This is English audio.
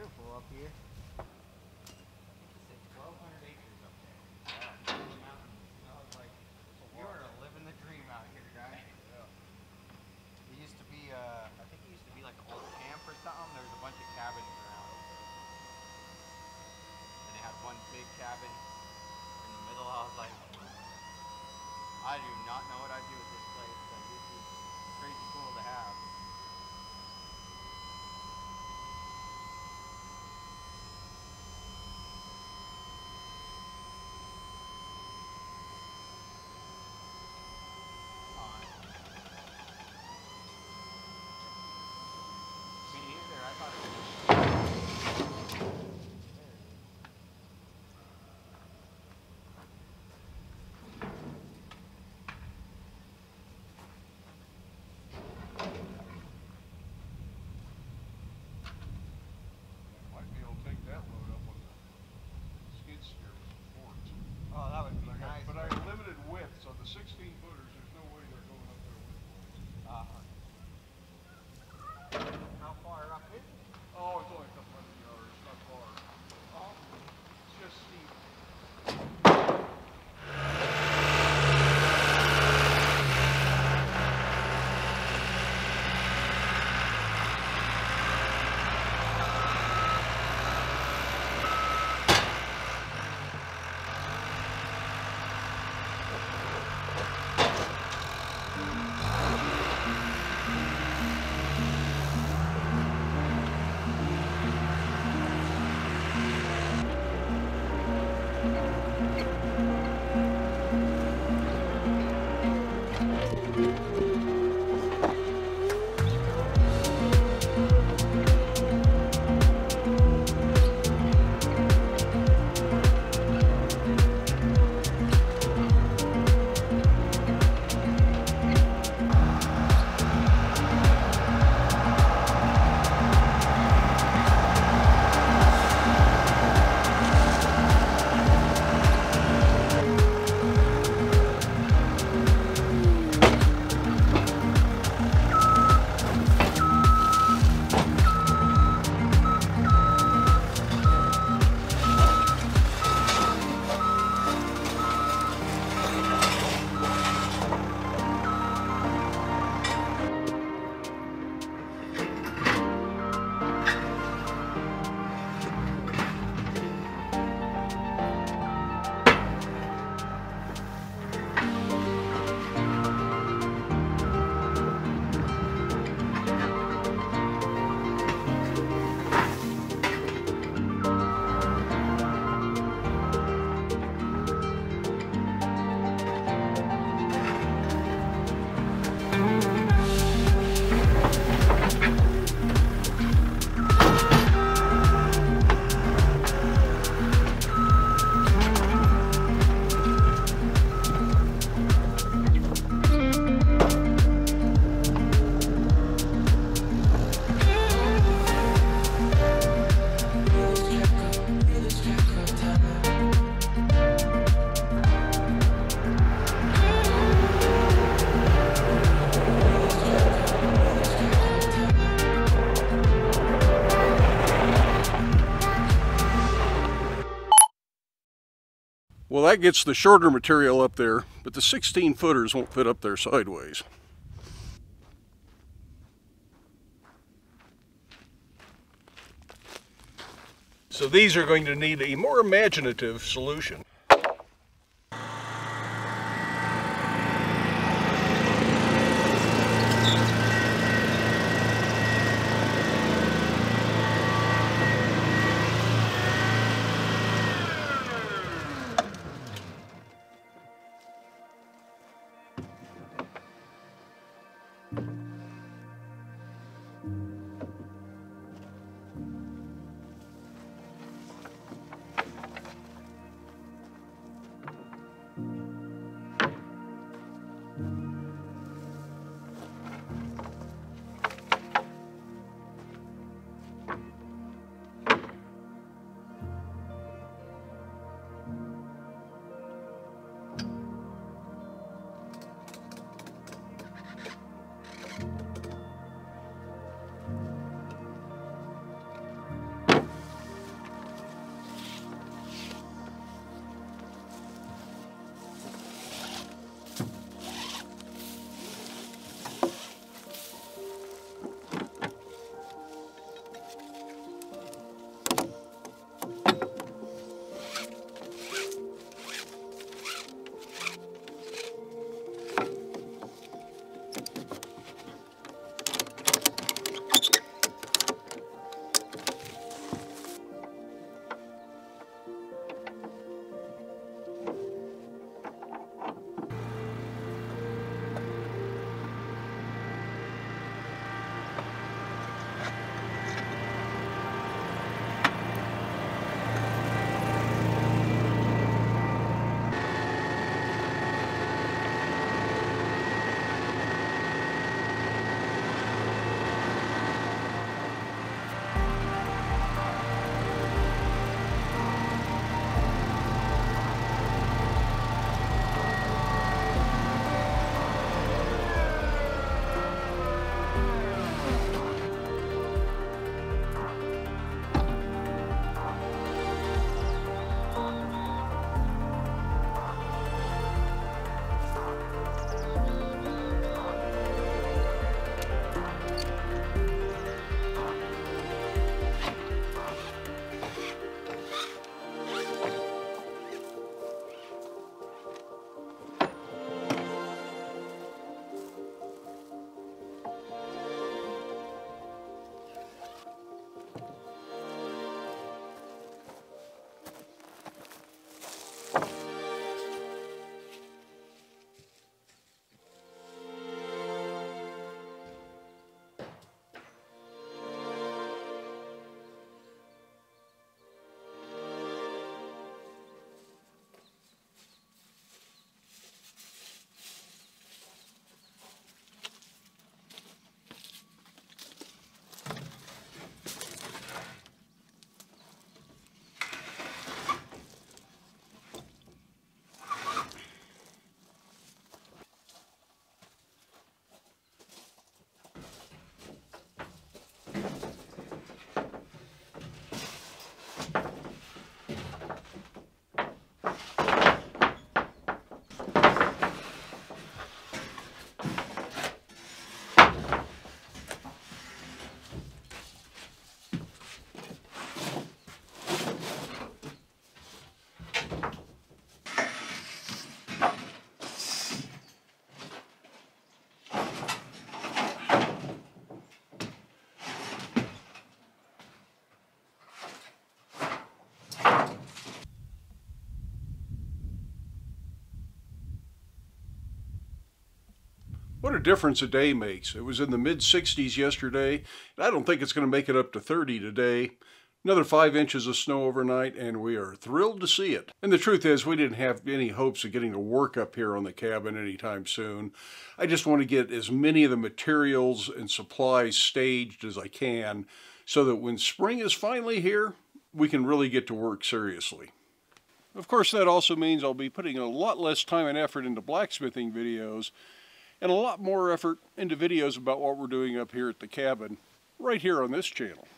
beautiful up here. It's 1,200 acres up there. Yeah. Mountains. I was like, you are living the dream out here, guy. Yeah. It used to be, I think it used to be like an old camp or something. There was a bunch of cabins around. And they had one big cabin in the middle. I was like, I do not know what I'd do with this place, but this is crazy cool to have. Me either. I thought it was. Might be able to take that load up on the skid steer with some forks. Oh, that would be nice. But I got limited width, so the 16 footers, there's no way they're going up there width-wise. How far up is it? Oh, it's only a couple hundred yards, not far. Oh. It's just steep. Well, that gets the shorter material up there, but the 16 footers won't fit up there sideways. So these are going to need a more imaginative solution. What a difference a day makes. It was in the mid-60s yesterday, and I don't think it's going to make it up to 30 today. Another 5 inches of snow overnight, and we are thrilled to see it. And the truth is, we didn't have any hopes of getting to work up here on the cabin anytime soon. I just want to get as many of the materials and supplies staged as I can, so that when spring is finally here, we can really get to work seriously. Of course, that also means I'll be putting a lot less time and effort into blacksmithing videos, and a lot more effort into videos about what we're doing up here at the cabin, right here on this channel.